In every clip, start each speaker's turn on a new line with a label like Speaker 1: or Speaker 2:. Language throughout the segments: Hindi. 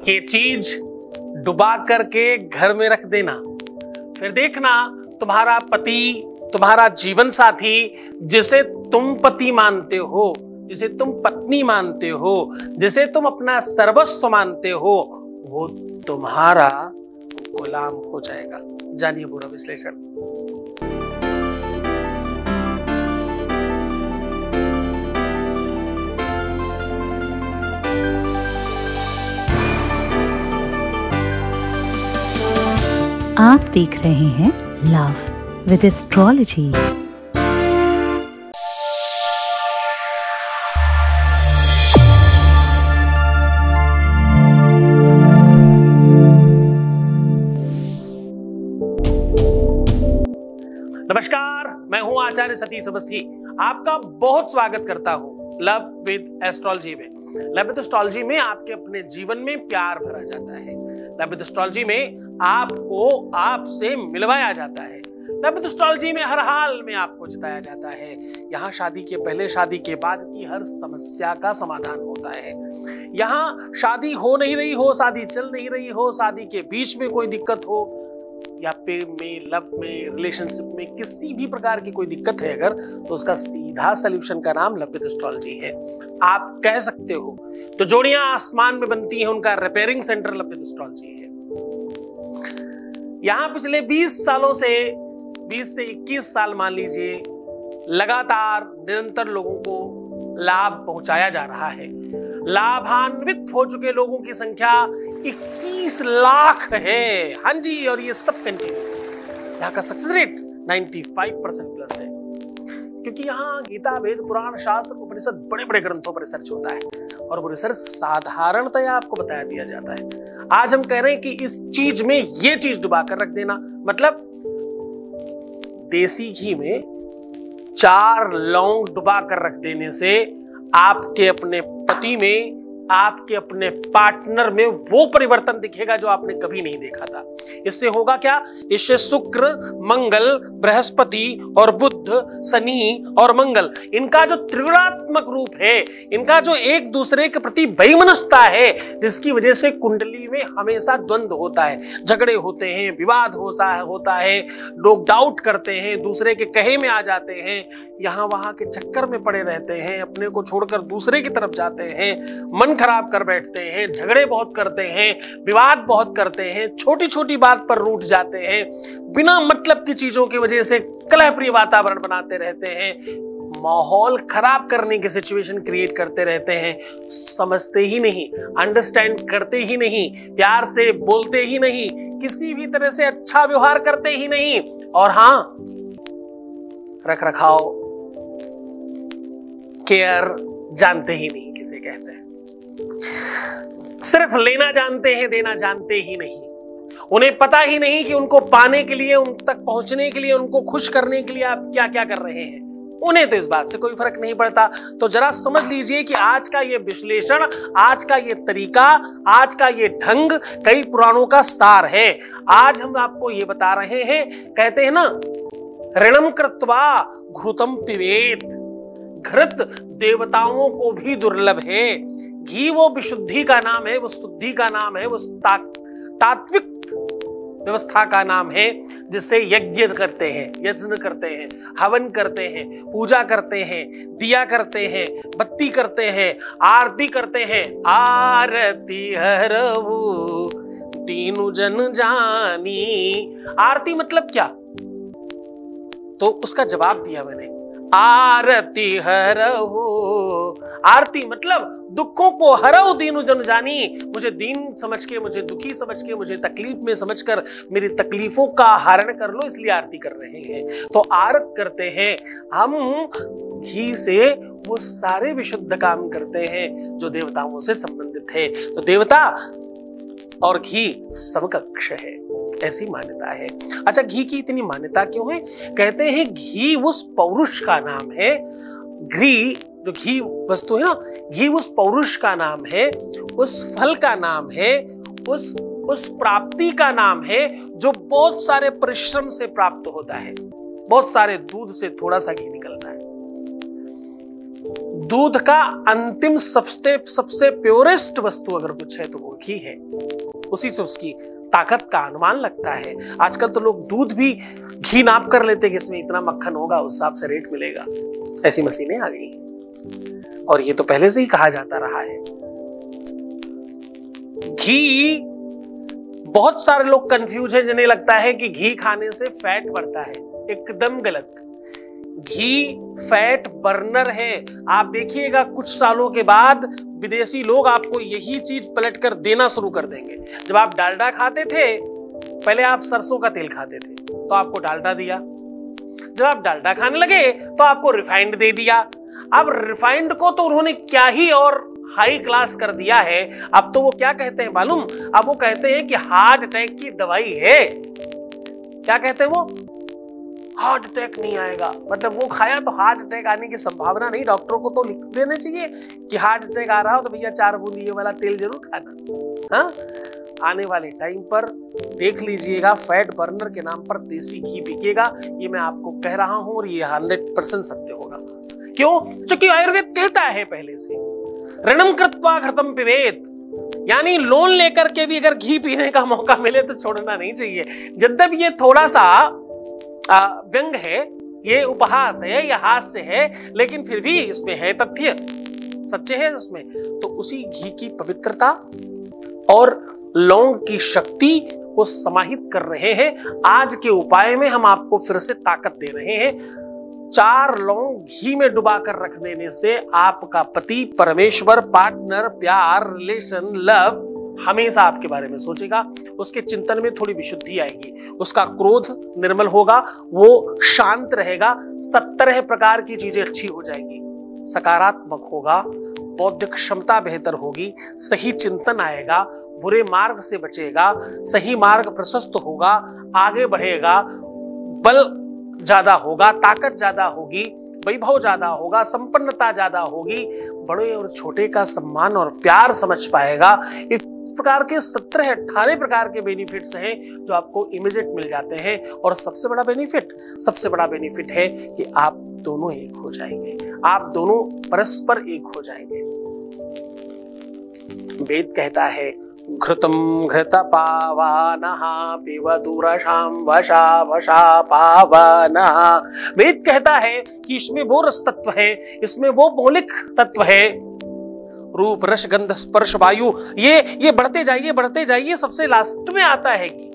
Speaker 1: ये चीज डुबा करके घर में रख देना, फिर देखना तुम्हारा पति, तुम्हारा जीवन साथी, जिसे तुम पति मानते हो, जिसे तुम पत्नी मानते हो, जिसे तुम अपना सर्वस्व मानते हो, वो तुम्हारा गुलाम हो जाएगा। जानिए पूरा विश्लेषण।
Speaker 2: आप देख रहे हैं लव विद एस्ट्रोलॉजी।
Speaker 1: नमस्कार, मैं हूं आचार्य सतीश अवस्थी। आपका बहुत स्वागत करता हूं लव विद एस्ट्रोलॉजी में। लव विद एस्ट्रोलॉजी में आपके अपने जीवन में प्यार भरा जाता है। लव विद एस्ट्रोलॉजी में आपको आपसे मिलवाया जाता है। लव विद एस्ट्रोलॉजी में हर हाल में आपको जिताया जाता है। यहाँ शादी के पहले, शादी के बाद की हर समस्या का समाधान होता है। यहाँ शादी हो नहीं रही हो, शादी चल नहीं रही हो, शादी के बीच में कोई दिक्कत हो, या प्रेम में, लव में, रिलेशनशिप में किसी भी प्रकार की कोई दिक्कत है अगर, तो उसका सीधा सलूशन का नाम लव विद एस्ट्रोलॉजी है। आप कह सकते हो तो जोड़ियां आसमान में बनती हैं, उनका repairing centre love with astrology है। यहां पिछले 20 सालों से 20 से 21 साल मान लीजिए, लगातार निरंतर लोगों को लाभ पहुंचाया जा रहा है। लाभान्वित हो चुके लोगों की संख्या 21 लाख है। हाँ जी, और ये सब कंटिन्यू। यहाँ का सक्सेस रेट 95% प्लस है, क्योंकि यहाँ गीता, वेद, पुराण, शास्त्र, उपनिषद, बड़े बड़े ग्रंथों पर रिसर्च होता है और वो रिसर्च साधारणतया आपको बताया दिया जाता है। आज हम कह रहे हैं कि इस चीज में ये चीज डुबा कर रख देना, मतलब देसी घी में 4 लौंग डुबा कर रख देने से आपके अपने पति में, आपके अपने पार्टनर में वो परिवर्तन दिखेगा जो आपने कभी नहीं देखा था। इससे होगा क्या? इससे शुक्र, मंगल, बृहस्पति और बुध, शनि और मंगल, इनका जो त्रिगुणात्मक रूप है, इनका जो एक दूसरे के प्रति वैमनस्यता है, जिसकी वजह से कुंडली में हमेशा द्वंद्व होता है, झगड़े होते हैं, विवाद होता है, लोग डाउट करते हैं, दूसरे के कहे में आ जाते हैं, यहाँ वहां के चक्कर में पड़े रहते हैं, अपने को छोड़कर दूसरे की तरफ जाते हैं, मन खराब कर बैठते हैं, झगड़े बहुत करते हैं, विवाद बहुत करते हैं, छोटी छोटी बात पर रूठ जाते हैं, बिना मतलब की चीजों की वजह से कलहप्रिय वातावरण बनाते रहते हैं, माहौल खराब करने की सिचुएशन क्रिएट करते रहते हैं, समझते ही नहीं, अंडरस्टैंड करते ही नहीं, प्यार से बोलते ही नहीं, किसी भी तरह से अच्छा व्यवहार करते ही नहीं, और हाँ, रख रखाव, केयर जानते ही नहीं किसे कहते हैं। सिर्फ लेना जानते हैं, देना जानते ही नहीं। उन्हें पता ही नहीं कि उनको पाने के लिए, उन तक पहुंचने के लिए, उनको खुश करने के लिए आप क्या क्या कर रहे हैं। उन्हें तो इस बात से कोई फर्क नहीं पड़ता। तो जरा समझ लीजिए कि आज का ये विश्लेषण, आज का ये तरीका, आज का ये ढंग कई पुराणों का सार है। आज हम आपको ये बता रहे हैं, कहते हैं ना, ऋणम कृत्वा घृतम पिबेत। घृत देवताओं को भी दुर्लभ है। घी वो विशुद्धि का नाम है, वो शुद्धि का नाम है, वो तात्विक व्यवस्था का नाम है, जिससे यज्ञ करते हैं, यज्ञ करते हैं, हवन करते हैं, पूजा करते हैं, दिया करते हैं, बत्ती करते हैं, आरती करते हैं। आरती हरऊ तीनु जन जानी। आरती मतलब क्या? तो उसका जवाब दिया मैंने, आरती हरऊ। आरती मतलब दुखों को हरऊ दीनु जन जानी। मुझे दीन समझ के, मुझे दुखी समझ के, मुझे तकलीफ में समझकर मेरी तकलीफों का हरण कर लो, इसलिए आरती कर रहे हैं। तो आरत करते हैं हम घी से, वो सारे विशुद्ध काम करते हैं जो देवताओं से संबंधित है। तो देवता और घी समकक्ष है, ऐसी मान्यता है। अच्छा, घी की इतनी मान्यता क्यों है? कहते हैं घी उस पौरुष का नाम है। घी जो घी वस्तु है ना, घी उस पौरुष का नाम है, उस फल का नाम है, उस प्राप्ति का नाम है जो बहुत सारे परिश्रम से प्राप्त होता है। बहुत सारे दूध से थोड़ा सा घी निकलता है। दूध का अंतिम सबसे प्योरेस्ट वस्तु अगर कुछ है तो वो घी है। उसी से उसकी ताकत का अनुमान लगता है। आजकल तो लोग दूध भी घी नाप कर लेते हैं कि इसमें इतना मक्खन होगा, उस हिसाब से रेट मिलेगा। ऐसी मशीनें आ गई हैं और ये तो पहले से ही कहा जाता रहा है। घी, बहुत सारे लोग कंफ्यूज हैं, जिन्हें लगता है कि घी खाने से फैट बढ़ता है। एकदम गलत। घी फैट बर्नर है। आप देखिएगा कुछ सालों के बाद विदेशी लोग आपको यही चीज पलट कर देना शुरू कर देंगे। जब आप डालडा खाते थे, पहले आप सरसों का तेल खाते थे तो आपको डालडा दिया। जब आप डालडा खाने लगे तो आपको रिफाइंड दे दिया। अब रिफाइंड को तो उन्होंने क्या ही और हाई क्लास कर दिया है। अब तो वो क्या कहते हैं मालूम? अब वो कहते हैं कि हार्ट अटैक की दवाई है। क्या कहते हैं वो? हार्ट अटैक नहीं आएगा। मतलब वो खाया तो हार्ट अटैक आने की संभावना नहीं। डॉक्टरों को तो लिख देना चाहिए कि हार्ट अटैक आ रहा हो तो भैया 4 बूंद ये वाला तेल जरूर खाना। हाँ, आने वाले टाइम पर देख लीजिएगा, फैट बर्नर के नाम पर देसी घी बिकेगा। ये मैं आपको कह रहा हूं और ये 100% सत्य होगा। क्यों? क्योंकि आयुर्वेद कहता है पहले से, ऋणम कृत्वा घृतम पिबेत, यानी लोन लेकर के भी अगर घी पीने का मौका मिले तो छोड़ना नहीं चाहिए। यद्यपि ये थोड़ा सा व्यंग है, ये उपहास है, ये हास्य है, लेकिन फिर भी इसमें है तथ्य, सच्चे है उसमें। तो उसी घी की पवित्रता और लौंग की शक्ति को समाहित कर रहे हैं। आज के उपाय में हम आपको फिर से ताकत दे रहे हैं। 4 लौंग घी में डुबा कर रख देने से आपका पति, परमेश्वर, पार्टनर, प्यार, रिलेशन, लव हमेशा आपके बारे में सोचेगा। उसके चिंतन में थोड़ी विशुद्धि आएगी, उसका क्रोध निर्मल होगा, वो शांत रहेगा, 70 प्रकार की चीजें अच्छी हो जाएंगी, सकारात्मक होगा, बौद्धिक क्षमता बेहतर होगी, सही चिंतन आएगा, बुरे मार्ग से बचेगा, सही मार्ग प्रशस्त होगा, आगे बढ़ेगा, बल ज्यादा होगा, ताकत ज्यादा होगी, वैभव ज्यादा होगा, संपन्नता ज्यादा होगी, बड़े और छोटे का सम्मान और प्यार समझ पाएगा। इस प्रकार के 17-18 प्रकार के बेनिफिट्स हैं जो आपको इमीडिएट मिल जाते हैं। और सबसे बड़ा बेनिफिट है कि आप दोनों एक हो जाएंगे, आप दोनों परस्पर एक हो जाएंगे। वेद कहता है, घृतम घृत पावनः पिबदुरशाम वशा वशा पावनः। वेद कहता है कि इसमें वो रस तत्व है, इसमें वो मौलिक तत्व है, रूप रस गंध स्पर्श वायु, ये बढ़ते जाइए, सबसे लास्ट में आता है कि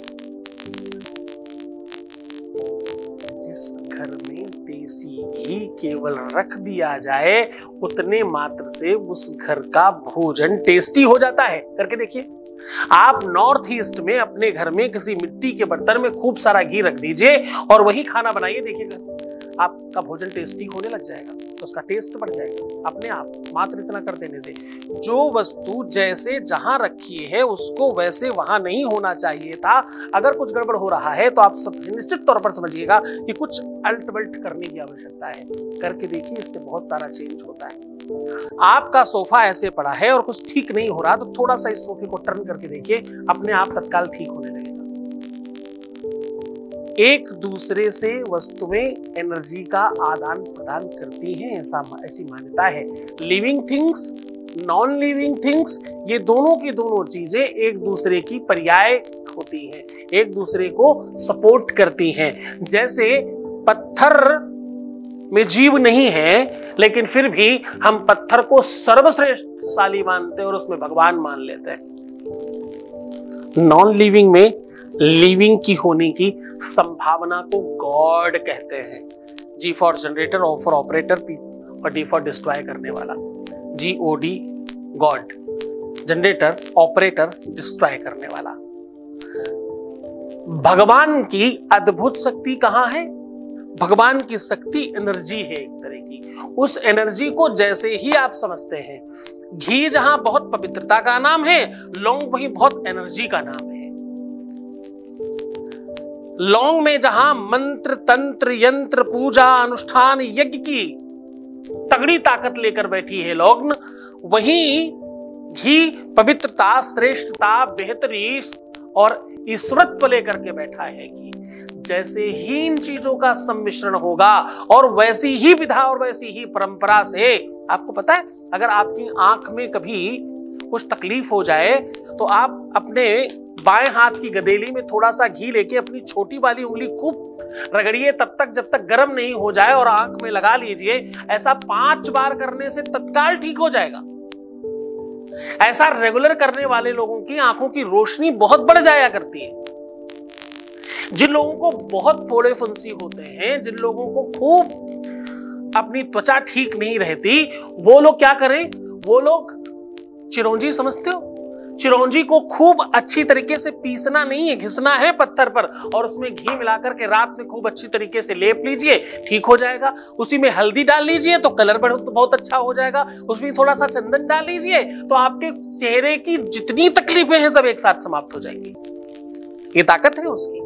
Speaker 1: जिस घर में देसी घी केवल रख दिया जाए उतने मात्र से उस घर का भोजन टेस्टी हो जाता है। करके देखिए, आप नॉर्थ ईस्ट में अपने घर में किसी मिट्टी के बर्तन में खूब सारा घी रख दीजिए और वही खाना बनाइए, देखिएगा आपका भोजन टेस्टी होने लग जाएगा, तो उसका टेस्ट बढ़ जाएगा अपने आप, मात्र इतना कर देने से। जो वस्तु जैसे जहां रखी है उसको वैसे वहां नहीं होना चाहिए था। अगर कुछ गड़बड़ हो रहा है तो आप सब निश्चित तौर पर समझिएगा कि कुछ अल्ट बल्ट करने की आवश्यकता है। करके देखिए, इससे बहुत सारा चेंज होता है। आपका सोफा ऐसे पड़ा है और कुछ ठीक नहीं हो रहा तो थोड़ा सा इस सोफे को टर्न करके देखिए, अपने आप तत्काल ठीक होने लगेगा। एक दूसरे से वस्तुएं एनर्जी का आदान प्रदान करती हैं, ऐसी मान्यता है। Living things, non living things, ये दोनों की दोनों चीजें एक दूसरे की पर्याय होती हैं, एक दूसरे को सपोर्ट करती हैं। जैसे पत्थर में जीव नहीं है लेकिन फिर भी हम पत्थर को सर्वश्रेष्ठशाली मानते हैं और उसमें भगवान मान लेते हैं। नॉन लिविंग में लिविंग की होने की संभावना को गॉड कहते हैं। G for generator, O for operator, P और D फॉर डिस्ट्रॉय करने वाला। GOD God, generator, operator, destroy करने वाला। भगवान की अद्भुत शक्ति कहां है? भगवान की शक्ति एनर्जी है एक तरह की। उस एनर्जी को जैसे ही आप समझते हैं, घी जहां बहुत पवित्रता का नाम है, लौंग वहीं बहुत एनर्जी का नाम है। लौंग में जहां मंत्र, तंत्र, यंत्र, पूजा, अनुष्ठान, यज्ञ की तगड़ी ताकत लेकर बैठी है लौंग, वहीं घी पवित्रता, श्रेष्ठता, बेहतरी और ईश्वरत्व लेकर के बैठा है। घी जैसे ही इन चीजों का सम्मिश्रण होगा और वैसी ही विधा और वैसी ही परंपरा से, आपको पता है अगर आपकी आंख में कभी कुछ तकलीफ हो जाए तो आप अपने बाएं हाथ की गदेली में थोड़ा सा घी लेके अपनी छोटी वाली उंगली खूब रगड़िए तब तक जब तक गर्म नहीं हो जाए और आंख में लगा लीजिए। ऐसा 5 बार करने से तत्काल ठीक हो जाएगा। ऐसा रेगुलर करने वाले लोगों की आंखों की रोशनी बहुत बढ़ जाया करती है। जिन लोगों को बहुत फोड़े फुंसी होते हैं, जिन लोगों को खूब अपनी त्वचा ठीक नहीं रहती, वो लोग क्या करें? वो लोग चिरौंजी समझते हो? चिरौंजी को खूब अच्छी तरीके से पीसना नहीं है, घिसना है पत्थर पर और उसमें घी मिलाकर के रात में खूब अच्छी तरीके से लेप लीजिए, ठीक हो जाएगा। उसी में हल्दी डाल लीजिए तो कलर बहुत अच्छा हो जाएगा। उसमें थोड़ा सा चंदन डाल लीजिए तो आपके चेहरे की जितनी तकलीफें हैं सब एक साथ समाप्त हो जाएंगी। ये ताकत है उसकी।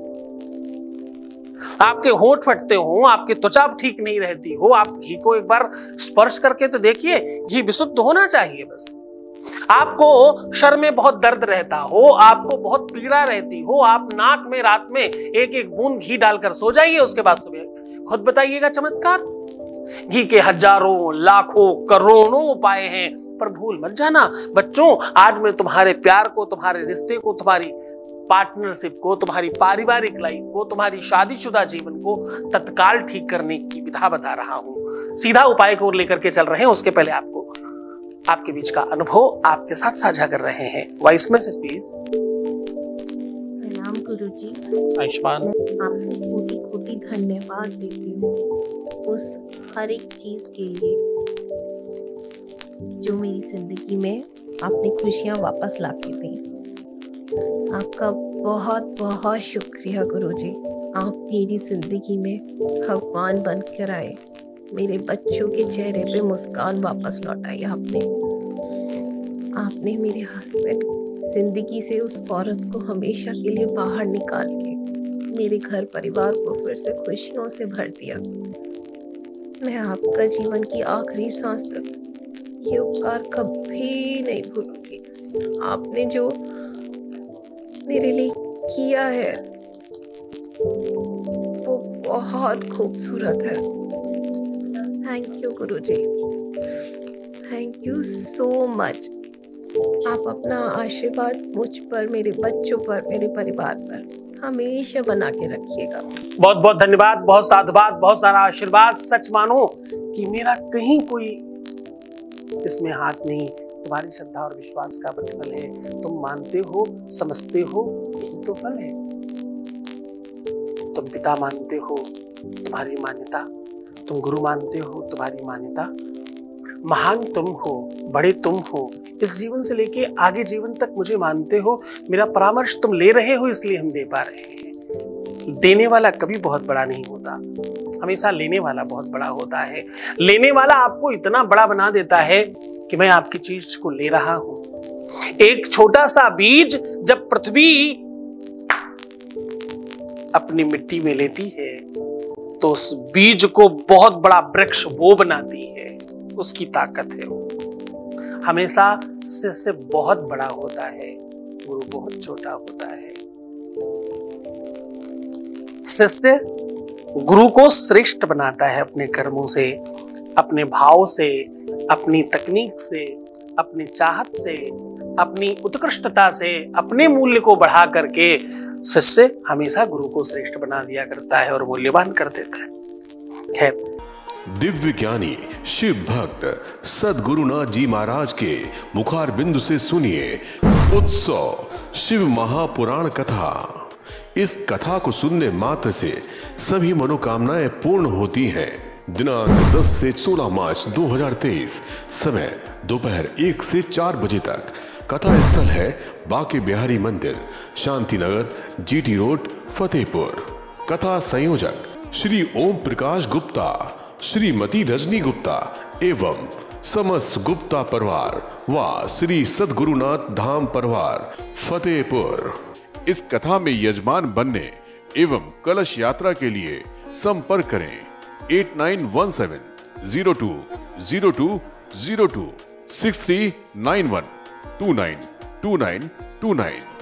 Speaker 1: आपके होंठ फटते हो, आपकी त्वचा ठीक नहीं रहती हो, आप घी को एक बार स्पर्श करके तो देखिए, घी विशुद्ध होना चाहिए बस। आपको सर में बहुत दर्द रहता हो, आपको बहुत पीड़ा रहती हो, आप नाक में रात में एक एक बूंद घी डालकर सो जाइए, उसके बाद सुबह खुद बताइएगा चमत्कार। घी के हजारों लाखों करोड़ों उपाय हैं, पर भूल मत जाना बच्चों, आज मैं तुम्हारे प्यार को, तुम्हारे रिश्ते को, तुम्हारी पार्टनरशिप को, तुम्हारी पारिवारिक लाइफ को, तुम्हारी शादीशुदा जीवन को तत्काल ठीक करने की विधा बता रहा हूं। सीधा उपाय को लेकर के चल रहे हैं, उसके पहले आपको आपके बीच का अनुभव आपके साथ साझा कर रहे हैं। Voice message please.
Speaker 3: प्रणाम गुरुजी।
Speaker 1: आयुष्मान।
Speaker 3: आपको कोटि कोटि धन्यवाद देती हूँ उस हर एक चीज के लिए जो मेरी जिंदगी में आपने खुशियाँ वापस ला के दी। आपका बहुत बहुत शुक्रिया गुरुजी। आप मेरी जिंदगी में भगवान बनकर आए, मेरे बच्चों के चेहरे पे मुस्कान वापस लौटाई। आपने मेरे हस्बैंड जिंदगी से उस औरत को हमेशा के लिए बाहर निकाल के मेरे घर परिवार को फिर से खुशियों से भर दिया। मैं आपका जीवन की आखिरी सांस तक ये उपकार कभी नहीं भूलूंगी। आपने जो मेरे लिए किया है वो बहुत खूबसूरत है। Thank you Guruji, thank you so much. आप अपना आशीर्वाद मुझ पर, मेरे बच्चों पर, मेरे परिवार पर हमेशा बना के रखिएगा।
Speaker 1: बहुत बहुत धन्यवाद, बहुत साधुवाद, बहुत सारा आशीर्वाद। सच मानो कि मेरा कहीं कोई इसमें हाथ नहीं, तुम्हारी श्रद्धा और विश्वास का प्रतिफल है। तुम मानते हो, समझते हो, यही तो फल है। तुम पिता मानते हो, तुम्हारी मान्यता, तुम गुरु मानते हो, तुम्हारी मान्यता, महान तुम हो, बड़े तुम हो, इस जीवन से लेके आगे जीवन तक मुझे मानते हो। मेरा परामर्श तुम ले रहे हो, इसलिए हम दे पा रहे हैं। देने वाला कभी बहुत बड़ा नहीं होता, हमेशा लेने वाला बहुत बड़ा होता है। लेने वाला आपको इतना बड़ा बना देता है कि मैं आपकी चीज को ले रहा हूं। एक छोटा सा बीज जब पृथ्वी अपनी मिट्टी में लेती है तो उस बीज को बहुत बड़ा वृक्ष वो बनाती है। उसकी ताकत है वो। हमेशा शिष्य बहुत बड़ा होता है, गुरु बहुत छोटा होता है। शिष्य गुरु को श्रेष्ठ बनाता है अपने कर्मों से, अपने भाव से, अपनी तकनीक से, अपनी चाहत से, अपनी उत्कृष्टता से, अपने मूल्य को बढ़ा करके शिष्य हमेशा गुरु को श्रेष्ठ बना दिया करता है और मूल्यवान कर देता है। खैर,
Speaker 4: दिव्य ज्ञानी शिव भक्त सद्गुरुनाथ जी महाराज के मुखार बिंदु से सुनिए उत्सव शिव महापुराण कथा। इस कथा को सुनने मात्र से सभी मनोकामनाएं पूर्ण होती हैं। दिनांक 10 से 16 मार्च 2023, समय दोपहर 1 से 4 बजे तक। कथा स्थल है बांके बिहारी मंदिर, शांति नगर, जीटी रोड, फतेहपुर। कथा संयोजक श्री ओम प्रकाश गुप्ता, श्रीमती रजनी गुप्ता एवं समस्त गुप्ता परिवार व श्री सद्गुरुनाथ धाम परिवार फतेहपुर। इस कथा में यजमान बनने एवं कलश यात्रा के लिए संपर्क करें 8917 02 02 02 6391 292929।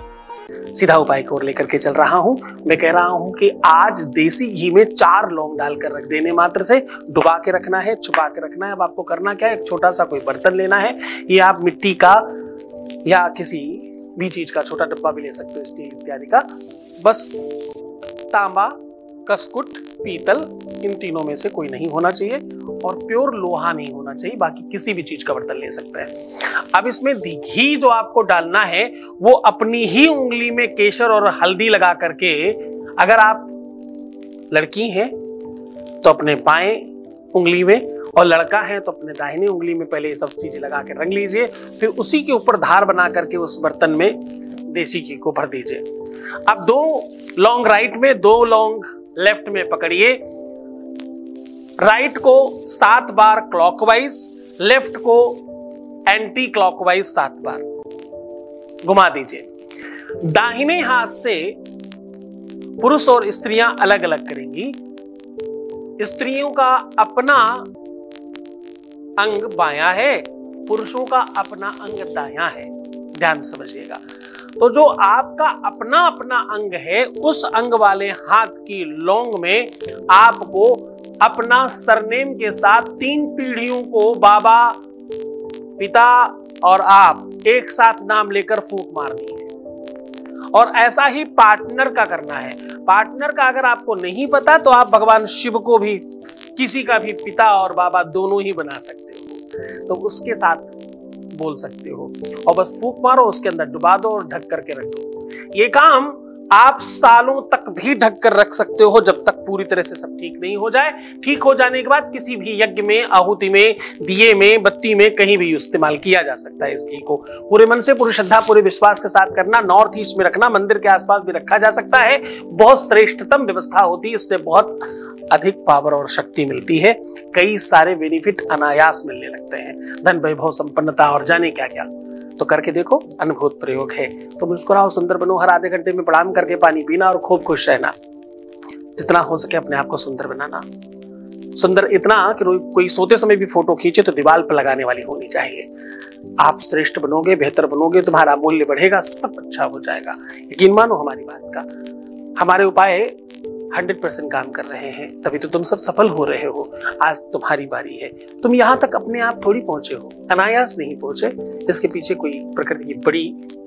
Speaker 1: सीधा उपाय की ओर लेकर के चल रहा हूं। मैं कह रहा हूं कि आज देसी घी में 4 लौंग डालकर रख देने मात्र से डुबा के रखना है, छुपा के रखना है। अब आपको करना क्या है, एक छोटा सा कोई बर्तन लेना है, ये आप मिट्टी का या किसी भी चीज का छोटा डब्बा भी ले सकते हो, स्टील इत्यादि का। बस तांबा, कसकुट, पीतल, इन तीनों में से कोई नहीं होना चाहिए और प्योर लोहा नहीं होना चाहिए, बाकी किसी भी चीज का बर्तन ले सकते हैं। अब इसमें घी जो आपको डालना है वो अपनी ही उंगली में केसर और हल्दी लगा करके, अगर आप लड़की हैं तो अपने बाएं उंगली में और लड़का है तो अपने दाहिने उंगली में पहले ये सब चीजें लगा के रंग लीजिए। फिर उसी के ऊपर धार बना करके उस बर्तन में देसी घी को भर दीजिए। अब 2 लौंग राइट में, 2 लौंग लेफ्ट में पकड़िए। राइट को 7 बार क्लॉकवाइज, लेफ्ट को एंटी क्लॉकवाइज 7 बार घुमा दीजिए। दाहिने हाथ से पुरुष और स्त्रियां अलग अलग करेंगी। स्त्रियों का अपना अंग बायां है, पुरुषों का अपना अंग दायां है। ध्यान समझिएगा। तो जो आपका अपना अपना अंग है, उस अंग वाले हाथ की लौंग में आपको अपना सरनेम के साथ 3 पीढ़ियों को, बाबा, पिता और आप, एक साथ नाम लेकर फूंक मारनी है। और ऐसा ही पार्टनर का करना है। पार्टनर का अगर आपको नहीं पता तो आप भगवान शिव को भी, किसी का भी पिता और बाबा दोनों ही बना सकते हो, तो उसके साथ बोल सकते हो और बस फूंक मारो, उसके अंदर डुबा दो और ढक करके रख दो। ये काम आप सालों तक भी ढक कर रख सकते हो, जब तक पूरी तरह से सब ठीक नहीं हो जाए। ठीक हो जाने के बाद किसी भी यज्ञ में, आहुति में, दिए में, बत्ती में, कहीं भी इस्तेमाल किया जा सकता है। इस घी को पूरे मन से, पूरी श्रद्धा, पूरे विश्वास के साथ करना। नॉर्थ ईस्ट में रखना, मंदिर के आसपास भी रखा जा सकता है। बहुत श्रेष्ठतम व्यवस्था होती है, इससे बहुत अधिक पावर और शक्ति मिलती है। कई सारे बेनिफिट अनायास मिलने लगते हैं, धन, वैभव, संपन्नता और जाने क्या क्या। तो करके देखो, अनुभूत प्रयोग है। तो मुस्कुराओ, सुंदर बनो, हर आधे घंटे में प्रणाम करके पानी पीना और खूब खुश रहना। जितना हो सके अपने आप को सुंदर बनाना। सुंदर इतना कि कोई सोते समय भी फोटो खींचे तो दीवार पर लगाने वाली होनी चाहिए। आप श्रेष्ठ बनोगे, बेहतर बनोगे, तुम्हारा मूल्य बढ़ेगा, सब अच्छा हो जाएगा। यकीन मानो हमारी बात का। हमारे उपाय 100% काम कर रहे हैं, तभी तो तुम सब सफल हो रहे हो। आज तुम्हारी बारी है। तुम यहां तक अपने आप थोड़ी पहुंचे हो, अनायास नहीं पहुंचे। इसके पीछे कोई प्रकृति की बड़ी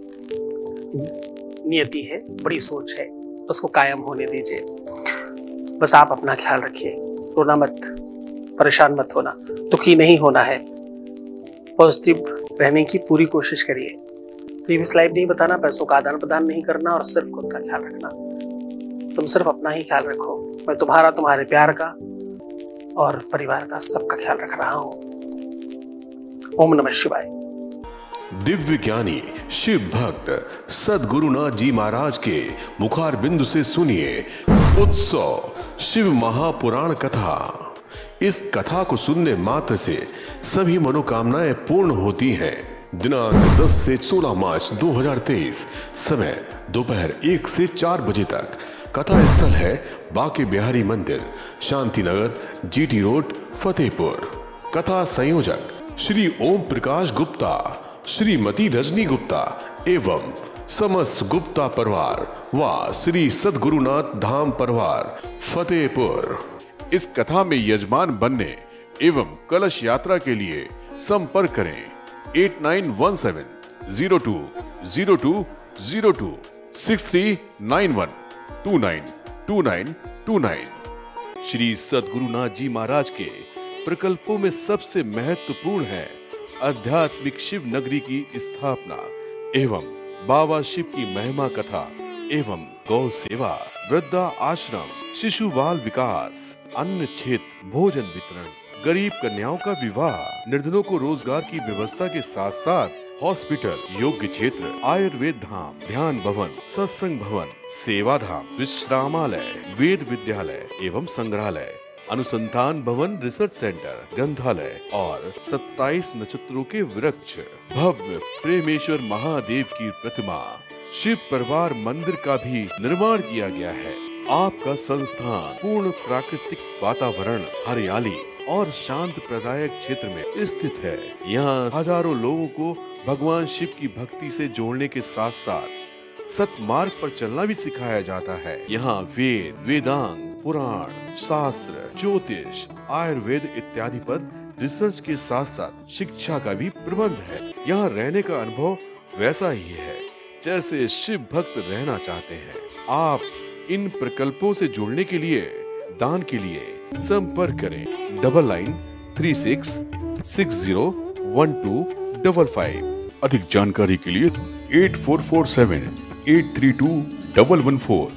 Speaker 1: नियति है, बड़ी सोच है, उसको कायम होने दीजिए। बस आप अपना ख्याल रखिए, रोना मत, परेशान मत होना, दुखी नहीं होना है, पॉजिटिव रहने की पूरी कोशिश करिए। प्रीवियस लाइफ नहीं बताना, पैसों का आदान प्रदान नहीं करना और सिर्फ खुद का ख्याल रखना। तुम सिर्फ अपना ही ख्याल रखो। मैं तुम्हारा, तुम्हारे प्यार का और परिवार का सबका ख्याल रख रहा हूं। ओम नमः शिवाय।
Speaker 4: दिव्य ज्ञानी शिव भक्त सद्गुरुनाथ जी महाराज के मुखार बिंदु से सुनिए उत्सव शिव महापुराण कथा। इस कथा को सुनने मात्र से सभी मनोकामनाएं पूर्ण होती हैं। दिनांक 10 से 16 मार्च 2023, समय दोपहर 1 से 4 बजे तक। कथा स्थल है बांके बिहारी मंदिर, शांति नगर, जीटी रोड, फतेहपुर। कथा संयोजक श्री ओम प्रकाश गुप्ता, श्रीमती रजनी गुप्ता एवं समस्त गुप्ता परिवार व श्री सद्गुरुनाथ धाम परिवार फतेहपुर। इस कथा में यजमान बनने एवं कलश यात्रा के लिए संपर्क करें 8917020202 6391292929। श्री सद्गुरुनाथ जी महाराज के प्रकल्पों में सबसे महत्वपूर्ण है आध्यात्मिक शिव नगरी की स्थापना एवं बाबा शिव की महिमा कथा एवं गौ सेवा, वृद्धा आश्रम, शिशु बाल विकास, अन्न क्षेत्र, भोजन वितरण, गरीब कन्याओं का विवाह, निर्धनों को रोजगार की व्यवस्था के साथ साथ हॉस्पिटल, योग्य क्षेत्र, आयुर्वेद धाम, ध्यान भवन, सत्संग भवन, सेवा धाम, विश्रामालय, वेद विद्यालय एवं संग्रहालय, अनुसंधान भवन, रिसर्च सेंटर, ग्रंथालय और 27 नक्षत्रों के वृक्ष, भव्य प्रेमेश्वर महादेव की प्रतिमा, शिव परिवार मंदिर का भी निर्माण किया गया है। आपका संस्थान पूर्ण प्राकृतिक वातावरण, हरियाली और शांत प्रदायक क्षेत्र में स्थित है। यहाँ हजारों लोगों को भगवान शिव की भक्ति से जोड़ने के साथ साथ सतमार्ग पर चलना भी सिखाया जाता है। यहाँ वेद, वेदांत, पुराण, शास्त्र, ज्योतिष, आयुर्वेद इत्यादि पर रिसर्च के साथ साथ शिक्षा का भी प्रबंध है। यहाँ रहने का अनुभव वैसा ही है जैसे शिव भक्त रहना चाहते हैं। आप इन प्रकल्पों से जुड़ने के लिए, दान के लिए संपर्क करें 9936601255। अधिक जानकारी के लिए 8447832114।